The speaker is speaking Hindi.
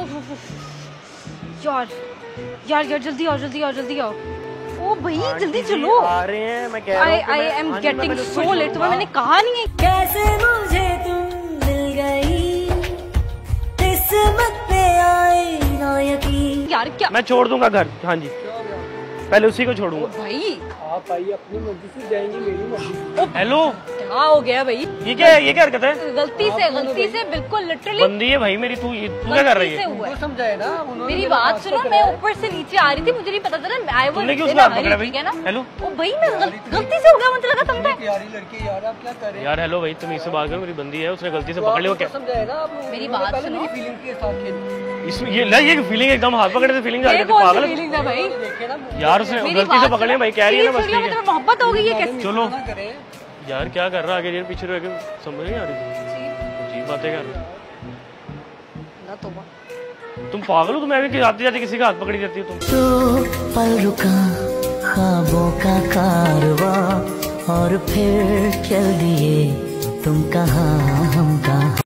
यार यार यार जल्दी आओ जल्दी आओ जल्दी आओ। ओ भाई जल्दी चलो। आ रहे हैं, मैं कह रहा हूं I am getting so late. तुम्हें मैंने कहा नहीं है कैसे मुझे तुम मिल गई, किस्मत पे आई ना यकीन। यार क्या मैं छोड़ दूंगा घर। हाँ जी, पहले उसी को छोड़ूंगा। भाई आप आइए, अपनी मर्जी से जाएंगे, मेरी मर्जी। हेलो, क्या हो गया भाई? ये क्या हरकत है? गलती से बिल्कुल लिटरली बंदी है भाई मेरी। तू क्या कर रही है? वो समझाए ना उन्होंने। मेरी बात सुनो, मैं ऊपर से नीचे आ रही थी, मुझे नहीं पता था ना। आई तुमने क्यों उसको हाथ पकड़ा भाई? ठीक है ना? हेलो ओ भाई मैं गलती से हो गया, मुझे लगा तुम पे। प्यारी लड़की यार, आप क्या कर रहे हैं यार हेलो भाई, तुम इससे बात करो। मेरी बंदी है, उसने गलती से पकड़ लिया। क्या समझाए ना आप? मेरी बात सुनो। फीलिंग के साथ खेली इसमें ये फीलिंग एकदम हाथ पकड़े से फीलिंग आ रही ये थी। कौन सी पागल फीलिंग है भाई? देखे ना, यार, उसने गलती से पकड़ लिया भाई। कह रही है ना बस ठीक है। मोहब्बत हो गई है कैसे? चलो ना करें। यार क्या कर रहा है? आगे यार पीछे रह के समझ नहीं आ रही। जी बातें कर रहे हो तुम। पागल हो तुम? मैं आते जाते किसी का हाथ पकड़ी जाती हो तुम। तो पल रुका ख्वाबों का कारवां, और फिर चल दिए तुम कहाँ हम कहाँ।